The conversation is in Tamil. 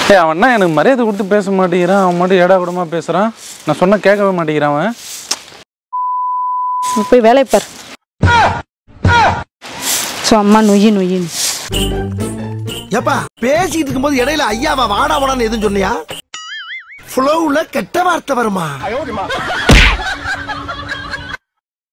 ஏய் அவன்னா எனக்கு மரியாதை கொடுத்து பேச மாட்டேங்கிறான். அவன் மட்டும் ஏடா கூடமா பேசுறான். நான் சொன்னா கேட்கவே மாட்டேங்கிறான் அவன். போய் வேலையை பார். அம்மா நொய்யின்னு ஏப்பா பேசிட்டு இருக்கும்போது இடையில ஐயாவா வாடா வாடான்னு எதுவும் சொன்னியா? ஃப்ளோவுல கெட்ட வார்த்தை வருமா?